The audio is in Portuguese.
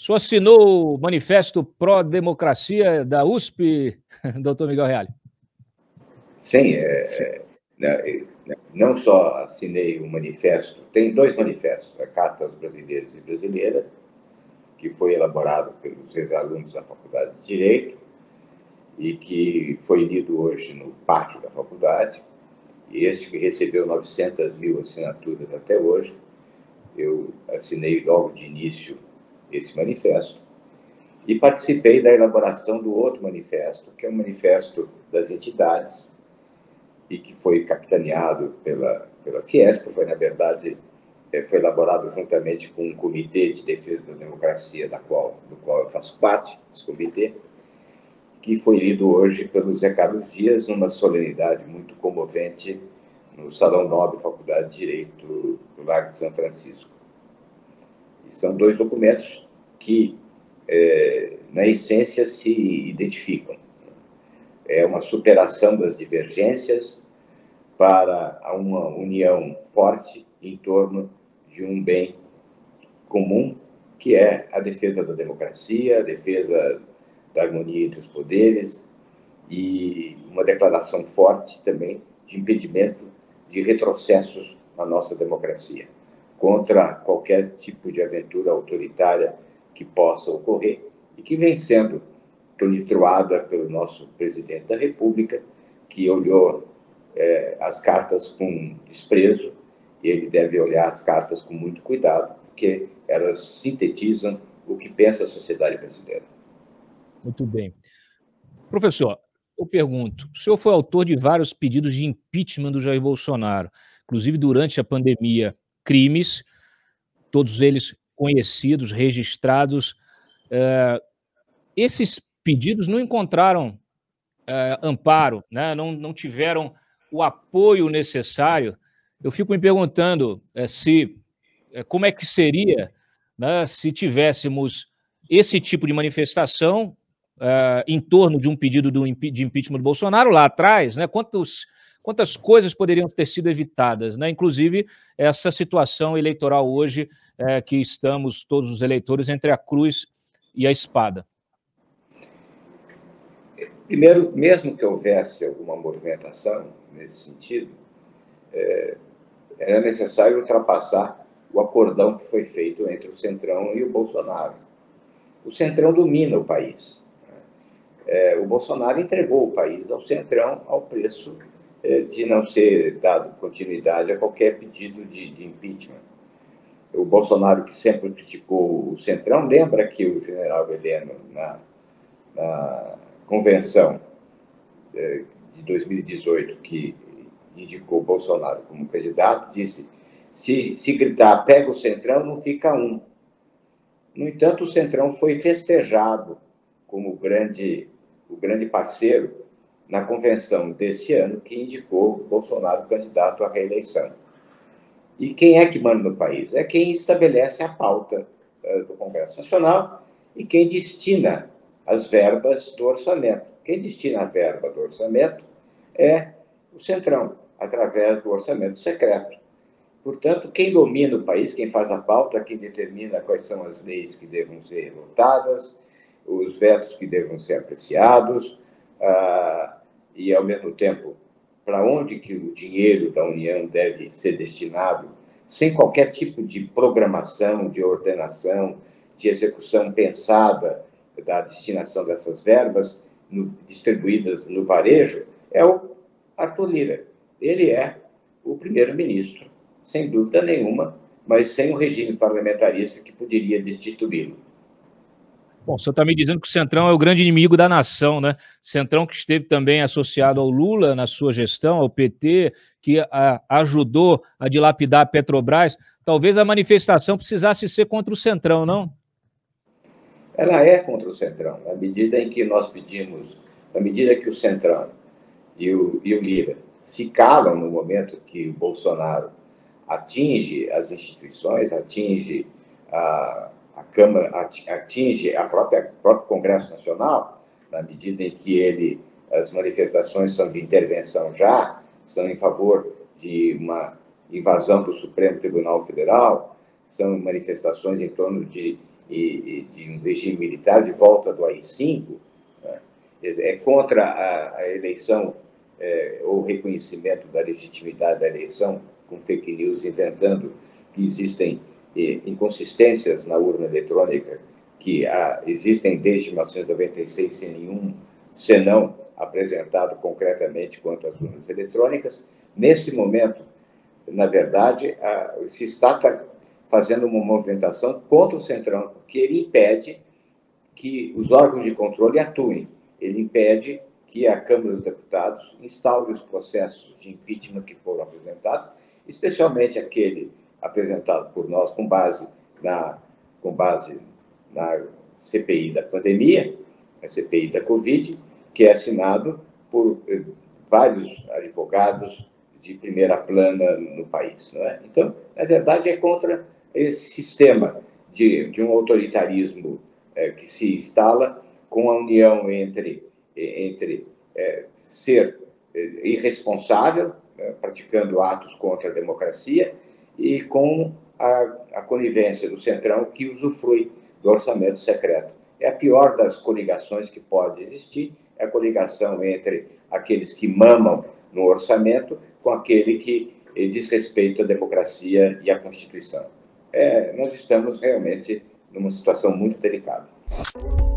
O senhor assinou o Manifesto Pró-Democracia da USP, doutor Miguel Reale? Sim, não só assinei o manifesto, tem dois manifestos, a Carta aos Brasileiros e Brasileiras, que foi elaborado pelos ex-alunos da Faculdade de Direito e que foi lido hoje no pátio da faculdade, e este que recebeu 900 mil assinaturas até hoje. Eu assinei logo de início esse manifesto e participei da elaboração do outro manifesto, que é o Manifesto das Entidades, e que foi capitaneado pela Fiesp, foi, na verdade, foi elaborado juntamente com um comitê de defesa da democracia, do qual eu faço parte, esse comitê, que foi lido hoje pelo Zé Carlos Dias, numa solenidade muito comovente no Salão Nobre, Faculdade de Direito do Largo de São Francisco. E são dois documentos que, na essência, se identificam. É uma superação das divergências para uma união forte em torno de um bem comum, que é a defesa da democracia, a defesa da harmonia entre os poderes e uma declaração forte também de impedimento de retrocessos na nossa democracia, contra qualquer tipo de aventura autoritária que possa ocorrer e que vem sendo tonitruada pelo nosso presidente da República, que olhou as cartas com desprezo, e ele deve olhar as cartas com muito cuidado, porque elas sintetizam o que pensa a sociedade brasileira. Muito bem. Professor, eu pergunto, o senhor foi autor de vários pedidos de impeachment do Jair Bolsonaro, inclusive durante a pandemia, crimes, todos eles conhecidos, registrados. Esses pedidos não encontraram amparo, né? Não tiveram o apoio necessário. Eu fico me perguntando como é que seria, né, se tivéssemos esse tipo de manifestação em torno de um pedido de impeachment do Bolsonaro lá atrás, né? Quantas coisas poderiam ter sido evitadas, né? Inclusive essa situação eleitoral hoje, que estamos todos os eleitores entre a cruz e a espada. Primeiro, mesmo que houvesse alguma movimentação nesse sentido, era necessário ultrapassar o acordão que foi feito entre o Centrão e o Bolsonaro. O Centrão domina o país. O Bolsonaro entregou o país ao Centrão ao preço de não ser dado continuidade a qualquer pedido de impeachment. O Bolsonaro, que sempre criticou o Centrão, lembra que o general Heleno, na convenção de 2018, que indicou o Bolsonaro como candidato, disse: se gritar pega o Centrão, não fica um. No entanto, o Centrão foi festejado como o grande parceiro na convenção desse ano, que indicou o Bolsonaro candidato à reeleição. E quem é que manda no país? É quem estabelece a pauta do Congresso Nacional e quem destina as verbas do orçamento. Quem destina a verba do orçamento é o Centrão, através do orçamento secreto. Portanto, quem domina o país, quem faz a pauta, quem determina quais são as leis que devem ser votadas, os vetos que devem ser apreciados, e, ao mesmo tempo, para onde que o dinheiro da União deve ser destinado, sem qualquer tipo de programação, de ordenação, de execução pensada da destinação dessas verbas, distribuídas no varejo, é o Arthur Lira. Ele é o primeiro-ministro, sem dúvida nenhuma, mas sem um regime parlamentarista que poderia destituí-lo. Bom, o senhor está me dizendo que o Centrão é o grande inimigo da nação, né? Centrão que esteve também associado ao Lula na sua gestão, ao PT, que ajudou a dilapidar a Petrobras. Talvez a manifestação precisasse ser contra o Centrão, não? Ela é contra o Centrão, na medida em que nós pedimos, na medida que o Centrão e o Lira se calam no momento que o Bolsonaro atinge as instituições, atinge a Câmara, atinge o próprio Congresso Nacional, na medida em que as manifestações são de intervenção já, são em favor de uma invasão do Supremo Tribunal Federal, são manifestações em torno de e de um regime militar de volta do AI-5, né? É contra a eleição, ou reconhecimento da legitimidade da eleição, com fake news inventando que existem inconsistências na urna eletrônica, que existem desde 1996 sem nenhum senão apresentado concretamente quanto às urnas eletrônicas. Nesse momento, na verdade, se está fazendo uma movimentação contra o Centrão, porque ele impede que os órgãos de controle atuem. Ele impede que a Câmara dos Deputados instaure os processos de impeachment que foram apresentados, especialmente aquele apresentado por nós com base na CPI da pandemia, a CPI da Covid, que é assinado por vários advogados de primeira plana no país. Não é? Então, na verdade, é contra esse sistema de um autoritarismo que se instala com a união entre ser irresponsável, praticando atos contra a democracia, e com a conivência do Centrão, que usufrui do orçamento secreto. É a pior das coligações que pode existir, é a coligação entre aqueles que mamam no orçamento com aquele que desrespeita a democracia e a Constituição. Nós estamos realmente numa situação muito delicada.